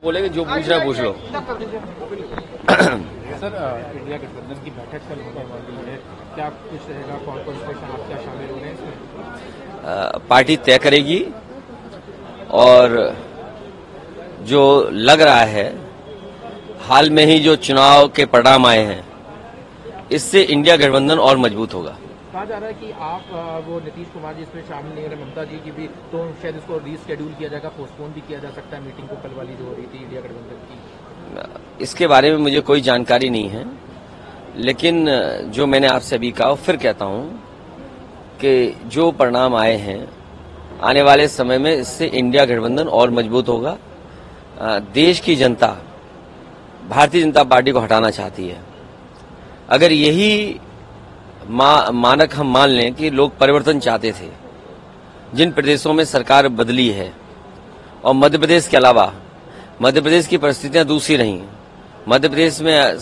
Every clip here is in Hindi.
बोलेंगे जो पूछ रहा है पूछ लो। सर, इंडिया गठबंधन की बैठक कल होने वाली है, क्या कुछ रहेगा, कौन कौन से आप क्या शामिल हो रहे हैं इसमें? पार्टी तय करेगी और जो लग रहा है हाल में ही जो चुनाव के परिणाम आए हैं इससे इंडिया गठबंधन और मजबूत होगा। कहा जा रहा है कि आप वो नीतीश कुमार जी इसमें शामिल नहीं हो रहे, ममता जी की भी, तो शायद इसको रीस्केड्यूल किया जाएगा, पोस्टपोन भी किया जा सकता है मीटिंग को, कल वाली जो हो रही थी इंडिया गठबंधन की। इसके बारे में मुझे कोई जानकारी नहीं है, लेकिन जो मैंने आपसे अभी कहा फिर कहता हूं कि जो परिणाम आए हैं आने वाले समय में इससे इंडिया गठबंधन और मजबूत होगा। देश की जनता भारतीय जनता पार्टी को हटाना चाहती है। अगर यही मानक हम मान लें कि लोग परिवर्तन चाहते थे, जिन प्रदेशों में सरकार बदली है और मध्य प्रदेश के अलावा मध्य प्रदेश की परिस्थितियां दूसरी रही, मध्य प्रदेश में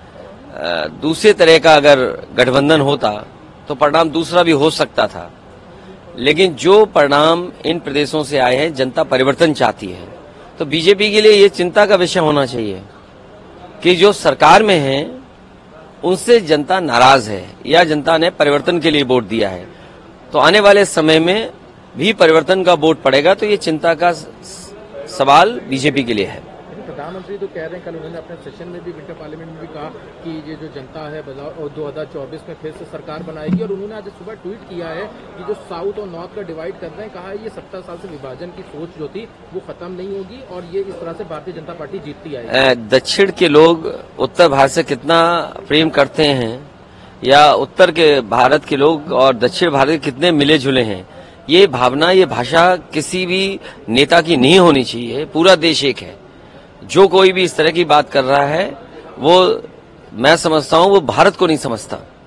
दूसरे तरह का अगर गठबंधन होता तो परिणाम दूसरा भी हो सकता था। लेकिन जो परिणाम इन प्रदेशों से आए हैं, जनता परिवर्तन चाहती है, तो बीजेपी के लिए ये चिंता का विषय होना चाहिए कि जो सरकार में है उनसे जनता नाराज है या जनता ने परिवर्तन के लिए वोट दिया है, तो आने वाले समय में भी परिवर्तन का वोट पड़ेगा, तो ये चिंता का सवाल बीजेपी के लिए है। प्रधानमंत्री तो कह रहे हैं, कल उन्होंने अपने सेशन में भी, विंटर पार्लियामेंट में भी कहा कि ये जो जनता है 2024 में फिर से सरकार बनाएगी, और उन्होंने आज सुबह ट्वीट किया है कि जो साउथ और नॉर्थ का डिवाइड कर रहे हैं, कहा है ये 70 साल से विभाजन की सोच जो थी वो खत्म नहीं होगी और ये इस तरह से भारतीय जनता पार्टी जीतती आएगी। दक्षिण के लोग उत्तर भारत से कितना प्रेम करते हैं या उत्तर के भारत के लोग और दक्षिण भारत के कितने मिले जुले हैं, ये भावना, ये भाषा किसी भी नेता की नहीं होनी चाहिए। पूरा देश एक है। जो कोई भी इस तरह की बात कर रहा है वो, मैं समझता हूं, वो भारत को नहीं समझता।